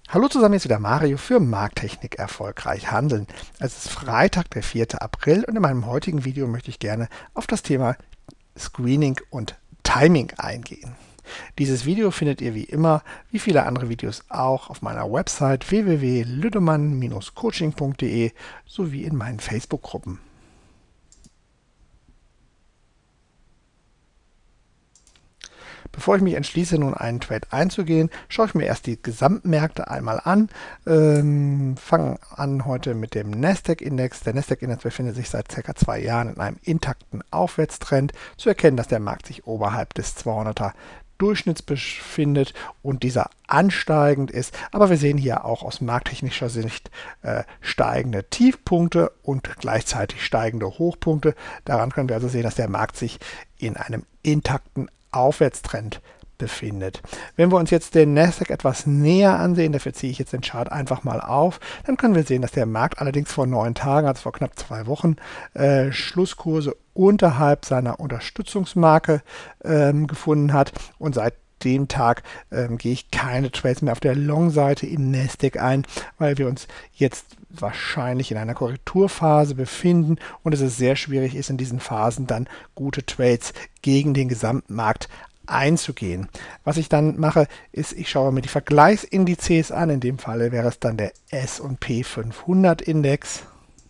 Hallo zusammen, hier ist wieder Mario für Markttechnik erfolgreich handeln. Es ist Freitag, der 4. April und in meinem heutigen Video möchte ich gerne auf das Thema Screening und Timing eingehen. Dieses Video findet ihr wie immer, wie viele andere Videos auch, auf meiner Website www.lüdemann-coaching.de sowie in meinen Facebook-Gruppen. Bevor ich mich entschließe, nun einen Trade einzugehen, schaue ich mir erst die Gesamtmärkte einmal an. Fange an heute mit dem Nasdaq-Index. Der Nasdaq-Index befindet sich seit ca. 2 Jahren in einem intakten Aufwärtstrend. Zu erkennen, dass der Markt sich oberhalb des 200er Durchschnitts befindet und dieser ansteigend ist. Aber wir sehen hier auch aus markttechnischer Sicht steigende Tiefpunkte und gleichzeitig steigende Hochpunkte. Daran können wir also sehen, dass der Markt sich in einem intakten Aufwärtstrend befindet. Wenn wir uns jetzt den Nasdaq etwas näher ansehen, dafür ziehe ich jetzt den Chart einfach mal auf, dann können wir sehen, dass der Markt allerdings vor 9 Tagen, also vor knapp 2 Wochen, Schlusskurse unterhalb seiner Unterstützungsmarke gefunden hat und seit dem Tag gehe ich keine Trades mehr auf der Long-Seite im Nasdaq ein, weil wir uns jetzt wahrscheinlich in einer Korrekturphase befinden und es ist sehr schwierig ist, in diesen Phasen dann gute Trades gegen den Gesamtmarkt einzugehen. Was ich dann mache, ist, ich schaue mir die Vergleichsindizes an. In dem Fall wäre es dann der S&P 500 Index.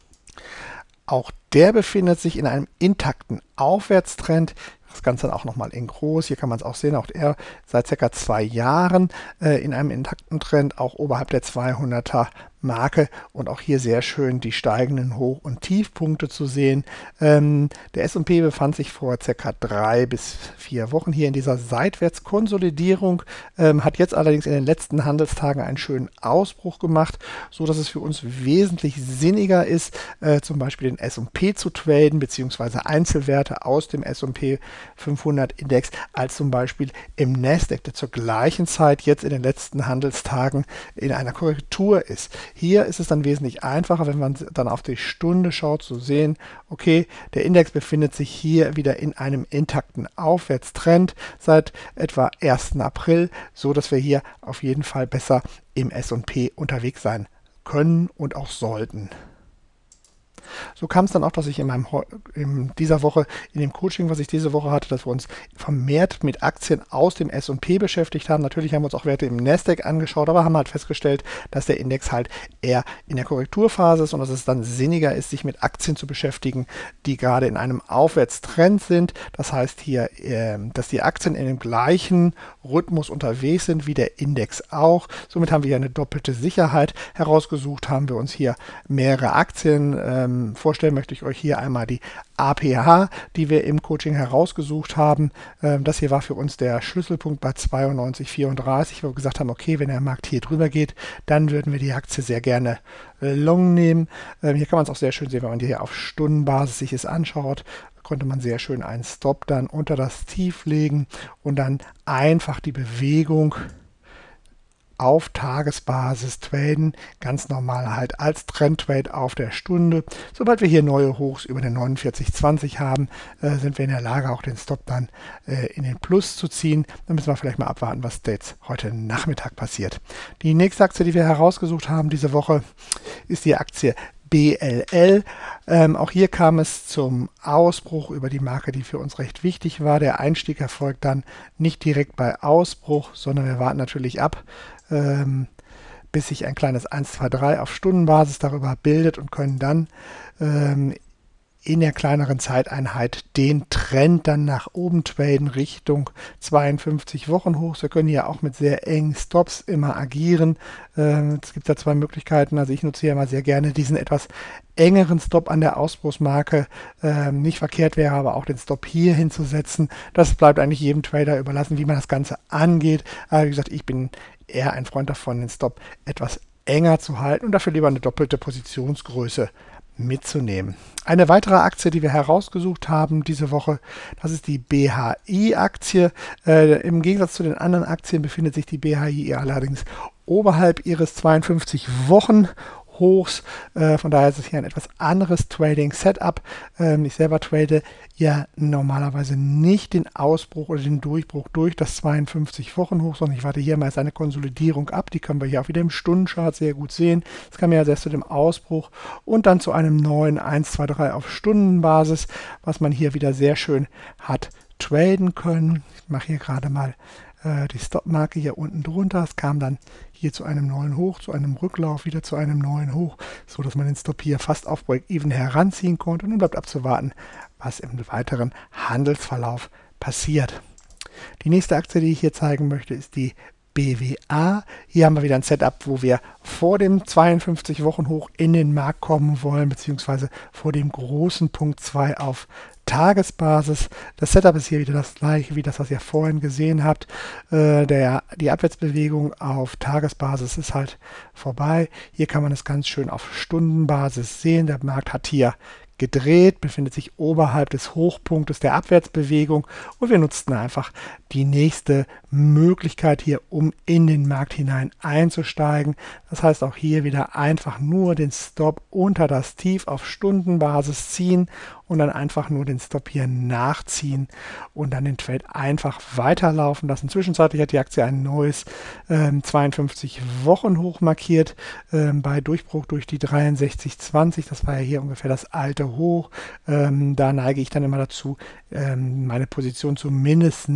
Auch der befindet sich in einem intakten Aufwärtstrend. Das Ganze dann auch nochmal in groß. Hier kann man es auch sehen, auch er seit ca. 2 Jahren in einem intakten Trend, auch oberhalb der 200er Marke und auch hier sehr schön die steigenden Hoch- und Tiefpunkte zu sehen. Der S&P befand sich vor ca. 3 bis 4 Wochen hier in dieser Seitwärtskonsolidierung, hat jetzt allerdings in den letzten Handelstagen einen schönen Ausbruch gemacht, so dass es für uns wesentlich sinniger ist, zum Beispiel den S&P zu traden, beziehungsweise Einzelwerte aus dem S&P 500 Index, als zum Beispiel im Nasdaq, der zur gleichen Zeit jetzt in den letzten Handelstagen in einer Korrektur ist. Hier ist es dann wesentlich einfacher, wenn man dann auf die Stunde schaut, zu sehen, okay, der Index befindet sich hier wieder in einem intakten Aufwärtstrend seit etwa 1. April, so dass wir hier auf jeden Fall besser im S&P unterwegs sein können und auch sollten. So kam es dann auch, dass ich in dieser Woche, in dem Coaching, was ich diese Woche hatte, dass wir uns vermehrt mit Aktien aus dem S&P beschäftigt haben. Natürlich haben wir uns auch Werte im Nasdaq angeschaut, aber haben halt festgestellt, dass der Index halt eher in der Korrekturphase ist und dass es dann sinniger ist, sich mit Aktien zu beschäftigen, die gerade in einem Aufwärtstrend sind. Das heißt hier, dass die Aktien in dem gleichen Rhythmus unterwegs sind wie der Index auch. Somit haben wir hier eine doppelte Sicherheit herausgesucht, haben wir uns hier mehrere Aktien vorstellen möchte ich euch hier einmal die APH, die wir im Coaching herausgesucht haben. Das hier war für uns der Schlüsselpunkt bei 92,34, wo wir gesagt haben, okay, wenn der Markt hier drüber geht, dann würden wir die Aktie sehr gerne long nehmen. Hier kann man es auch sehr schön sehen, wenn man die hier auf Stundenbasis sich es anschaut, konnte man sehr schön einen Stop dann unter das Tief legen und dann einfach die Bewegung auf Tagesbasis traden, ganz normal halt als Trendtrade auf der Stunde. Sobald wir hier neue Hochs über den 49,20 haben, sind wir in der Lage, auch den Stop dann in den Plus zu ziehen. Dann müssen wir vielleicht mal abwarten, was jetzt heute Nachmittag passiert. Die nächste Aktie, die wir herausgesucht haben diese Woche, ist die Aktie BLL. Auch hier kam es zum Ausbruch über die Marke, die für uns recht wichtig war. Der Einstieg erfolgt dann nicht direkt bei Ausbruch, sondern wir warten natürlich ab, bis sich ein kleines 1, 2, 3 auf Stundenbasis darüber bildet und können dann in der kleineren Zeiteinheit den Trend dann nach oben traden Richtung 52 Wochen hoch. Wir können hier auch mit sehr engen Stops immer agieren. Es gibt da 2 Möglichkeiten. Also ich nutze hier immer sehr gerne diesen etwas engeren Stop an der Ausbruchsmarke. Nicht verkehrt wäre aber auch den Stop hier hinzusetzen. Das bleibt eigentlich jedem Trader überlassen, wie man das Ganze angeht. Aber wie gesagt, ich bin eher ein Freund davon, den Stop etwas enger zu halten und dafür lieber eine doppelte Positionsgröße mitzunehmen. Eine weitere Aktie, die wir herausgesucht haben diese Woche, das ist die BHI-Aktie. Im Gegensatz zu den anderen Aktien befindet sich die BHI allerdings oberhalb ihres 52 Wochen Hochs. Von daher ist es hier ein etwas anderes Trading-Setup. Ich selber trade ja normalerweise nicht den Ausbruch oder den Durchbruch durch das 52-Wochen-Hoch, sondern ich warte hier meist eine Konsolidierung ab. Die können wir hier auch wieder im Stundenchart sehr gut sehen. Das kann mir ja selbst zu dem Ausbruch und dann zu einem neuen 1, 2, 3 auf Stundenbasis, was man hier wieder sehr schön hat traden können. Ich mache hier gerade mal die Stop-Marke hier unten drunter. Es kam dann hier zu einem neuen Hoch, zu einem Rücklauf, wieder zu einem neuen Hoch, so dass man den Stop hier fast auf Break-Even heranziehen konnte. Und nun bleibt abzuwarten, was im weiteren Handelsverlauf passiert. Die nächste Aktie, die ich hier zeigen möchte, ist die BWA. Hier haben wir wieder ein Setup, wo wir vor dem 52-Wochen-Hoch in den Markt kommen wollen, beziehungsweise vor dem großen Punkt 2 auf Tagesbasis. Das Setup ist hier wieder das gleiche wie das, was ihr vorhin gesehen habt. Die Abwärtsbewegung auf Tagesbasis ist halt vorbei. Hier kann man es ganz schön auf Stundenbasis sehen. Der Markt hat hier gedreht, befindet sich oberhalb des Hochpunktes der Abwärtsbewegung und wir nutzten einfach die nächste Möglichkeit hier, um in den Markt hinein einzusteigen. Das heißt auch hier wieder einfach nur den Stop unter das Tief auf Stundenbasis ziehen und dann einfach nur den Stop hier nachziehen und dann den Trade einfach weiterlaufen lassen. Zwischenzeitlich hat die Aktie ein neues 52-Wochen-Hoch markiert bei Durchbruch durch die 63,20. Das war ja hier ungefähr das alte Hoch. Da neige ich dann immer dazu, meine Position zumindest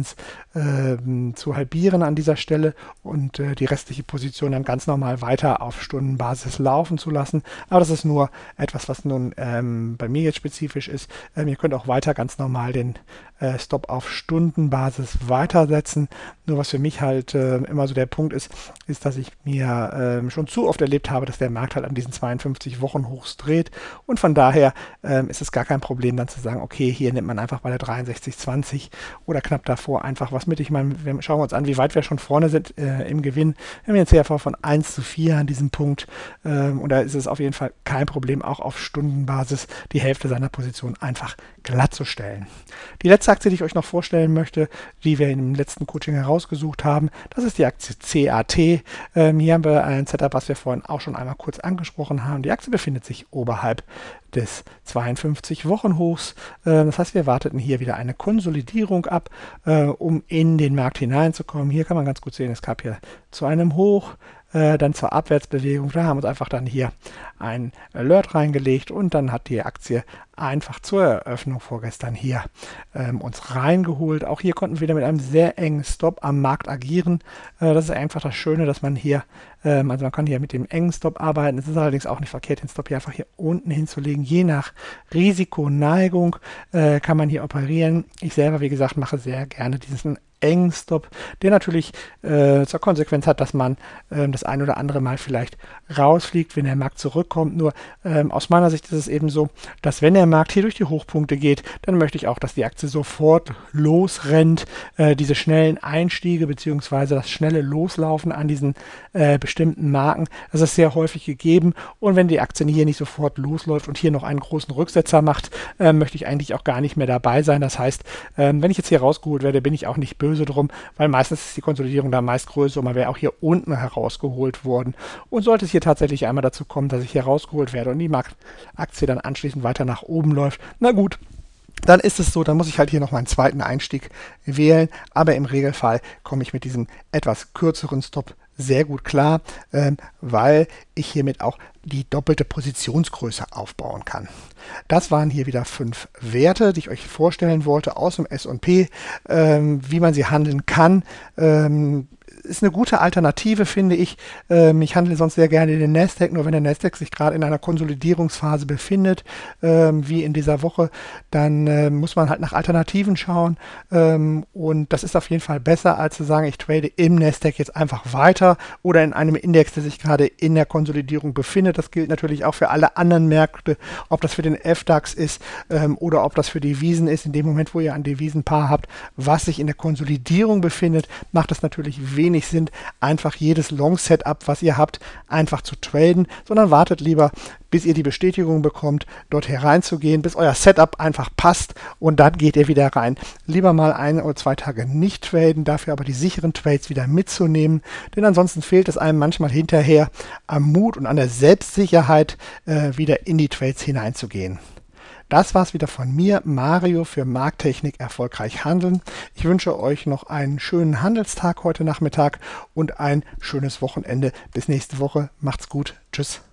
zu halbieren an dieser Stelle und die restliche Position dann ganz normal weiter auf Stundenbasis laufen zu lassen. Aber das ist nur etwas, was nun bei mir jetzt spezifisch ist. Ihr könnt auch weiter ganz normal den Stop auf Stundenbasis weitersetzen. Nur was für mich halt immer so der Punkt ist, dass ich mir schon zu oft erlebt habe, dass der Markt halt an diesen 52 Wochen Hochs dreht und von daher ist es gar kein Problem dann zu sagen, okay, hier nimmt man einfach bei der 63,20 oder knapp davor einfach was mit. Ich meine, wir schauen uns an, wie weit wir schon vorne sind im Gewinn. Wir haben jetzt CRV von 1:4 an diesem Punkt und da ist es auf jeden Fall kein Problem, auch auf Stundenbasis die Hälfte seiner Position einfach glatt zu stellen. Die letzte Aktie, die ich euch noch vorstellen möchte, die wir im letzten Coaching herausgesucht haben, das ist die Aktie CAT. Hier haben wir ein Setup, was wir vorhin auch schon einmal kurz angesprochen haben. Die Aktie befindet sich oberhalb des 52-Wochen-Hochs. Das heißt, wir warteten hier wieder eine Konsolidierung ab, um in den Markt hineinzukommen. Hier kann man ganz gut sehen, es gab hier zu einem Hoch, dann zur Abwärtsbewegung. Da haben wir uns einfach dann hier ein Alert reingelegt und dann hat die Aktie einfach zur Eröffnung vorgestern hier uns reingeholt. Auch hier konnten wir wieder mit einem sehr engen Stop am Markt agieren. Das ist einfach das Schöne, dass man hier, also man kann hier mit dem engen Stop arbeiten. Es ist allerdings auch nicht verkehrt, den Stop hier einfach hier unten hinzulegen. Je nach Risikoneigung kann man hier operieren. Ich selber, wie gesagt, mache sehr gerne diesen engen Stop, der natürlich zur Konsequenz hat, dass man das ein oder andere Mal vielleicht rausfliegt, wenn der Markt zurückkommt. Nur aus meiner Sicht ist es eben so, dass wenn der Markt hier durch die Hochpunkte geht, dann möchte ich auch, dass die Aktie sofort losrennt. Diese schnellen Einstiege bzw. das schnelle Loslaufen an diesen bestimmten Marken, das ist sehr häufig gegeben. Und wenn die Aktie hier nicht sofort losläuft und hier noch einen großen Rücksetzer macht, möchte ich eigentlich auch gar nicht mehr dabei sein. Das heißt, wenn ich jetzt hier rausgeholt werde, bin ich auch nicht böse drum, weil meistens ist die Konsolidierung da meist größer und man wäre auch hier unten herausgeholt worden. Und sollte es hier tatsächlich einmal dazu kommen, dass ich hier rausgeholt werde und die Aktie dann anschließend weiter nach oben läuft, na gut, dann ist es so, dann muss ich halt hier noch meinen zweiten Einstieg wählen, aber im Regelfall komme ich mit diesem etwas kürzeren Stop sehr gut klar, weil ich hiermit auch die doppelte Positionsgröße aufbauen kann. Das waren hier wieder 5 Werte, die ich euch vorstellen wollte aus dem S&P, wie man sie handeln kann. Ist eine gute Alternative, finde ich. Ich handle sonst sehr gerne den Nasdaq, nur wenn der Nasdaq sich gerade in einer Konsolidierungsphase befindet, wie in dieser Woche, dann muss man halt nach Alternativen schauen und das ist auf jeden Fall besser, als zu sagen, ich trade im Nasdaq jetzt einfach weiter oder in einem Index, der sich gerade in der Konsolidierung befindet. Das gilt natürlich auch für alle anderen Märkte, ob das für den FDAX ist oder ob das für Devisen ist. In dem Moment, wo ihr ein Devisenpaar habt, was sich in der Konsolidierung befindet, macht es natürlich wenig Sinn, einfach jedes Long-Setup, was ihr habt, einfach zu traden, sondern wartet lieber, bis ihr die Bestätigung bekommt, dort hereinzugehen, bis euer Setup einfach passt und dann geht ihr wieder rein. Lieber mal 1 oder 2 Tage nicht traden, dafür aber die sicheren Trades wieder mitzunehmen, denn ansonsten fehlt es einem manchmal hinterher am Mut und an der Selbstsicherheit, wieder in die Trades hineinzugehen. Das war's wieder von mir, Mario, für Markttechnik erfolgreich handeln. Ich wünsche euch noch einen schönen Handelstag heute Nachmittag und ein schönes Wochenende. Bis nächste Woche. Macht's gut. Tschüss.